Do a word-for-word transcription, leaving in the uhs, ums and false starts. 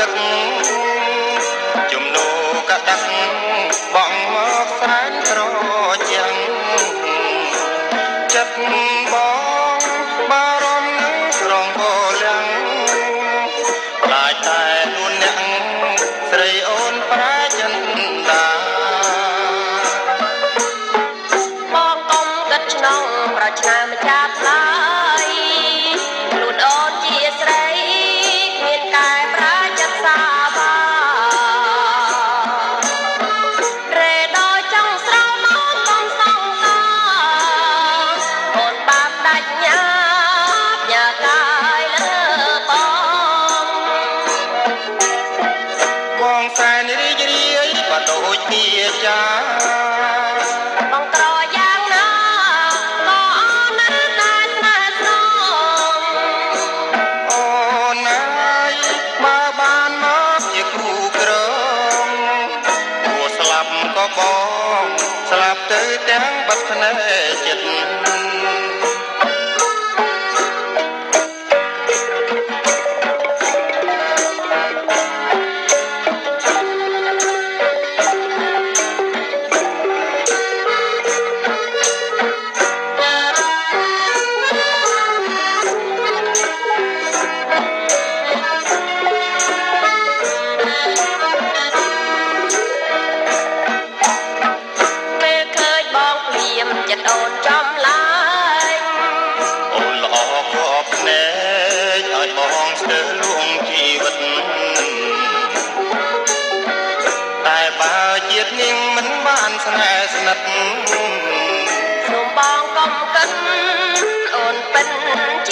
ទឹកជំនោកដឹកបងមកស្រានត្រជាងចិត្តបងបារម្ភនឹងស្រងកលាំងខ្លាចតែនួនអ្នកស្រីអូនប្រាចិនដាបងកុំគិតក្នុងប្រឆ្នាំម្ចាស់ឡើយខ្លួនអូនជាស្រីមានកែប្រាចិត្តសាបារេដោយចង់ស្រោមអូនកុំសង្កាអូនបាបដាច់ញ៉ាបញ៉ាកាយលើបងបងសែនរីករាយបើដូចជាចាបងក្រយ៉ាងណាក៏អូននៅតែស្នេហ៍ស្នងអូនហើយបើបានមកជាគ្រូក្រងគួរស្លាប់ក៏បងស្លាប់ទៅទាំងបាត់ភ្នែកចិត្តចិត្តអូនចំឡាញអូនល្អខកភ្នែកឲ្យបងស្ទើរលួងជីវិតតែបើជាតិនាងមិនបានស្នេហ៍ស្និទ្ធសូមបងកុំគិតអូនពិន